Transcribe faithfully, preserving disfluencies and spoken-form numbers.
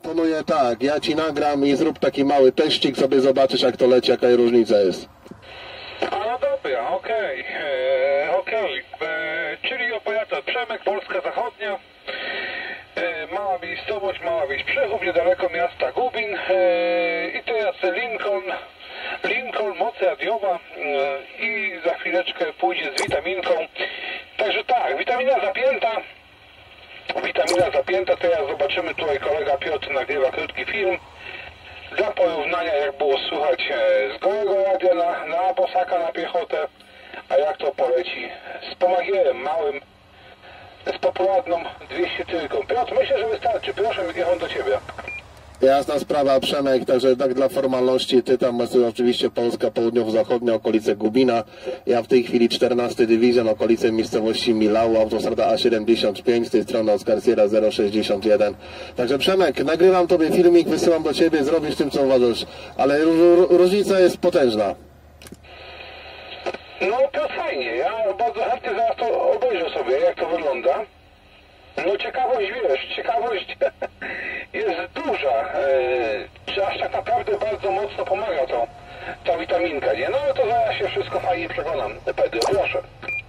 proponuję tak, ja ci nagram i zrób taki mały teścik, sobie zobaczysz jak to leci, jaka różnica jest. No dobra, okej, okay. okej, okay. Czyli operator Przemek, Polska Zachodnia, e, mała miejscowość, mała wieś Przechów, niedaleko miasta Gubin, e, i teraz Lincoln, Lincoln, moc radiowa, e, i za chwileczkę pójdzie z witaminką, także tak, witamina zapięta, witamina zapięta, teraz zobaczymy, tutaj kolega Piotr nagrywa krótki film, dla porównania jak było słychać z gołego radia na, na Bosaka na piechotę, a jak to poleci z pomagierem małym, z popularną dwieście trójką. Piotr, myślę, że wystarczy. Proszę, jecham do Ciebie. Jasna sprawa, Przemek, także tak dla formalności, ty tam masz oczywiście Polska Południowo-Zachodnia, okolice Gubina, ja w tej chwili czternasty Dywizjon, okolice miejscowości Milał, autostrada A siedemdziesiąt pięć, z tej strony Oscar Sierra zero sześćdziesiąt jeden. Także Przemek, nagrywam tobie filmik, wysyłam do ciebie, zrobisz tym co uważasz, ale różnica jest potężna. No to fajnie, ja bardzo chętnie zaraz to obejrzę sobie, jak to wygląda. No ciekawość, wiesz, ciekawość jest duża, eee, czy aż tak naprawdę bardzo mocno pomaga to, ta witaminka, nie? No to zaraz się wszystko fajnie przekonam. Pedro, proszę.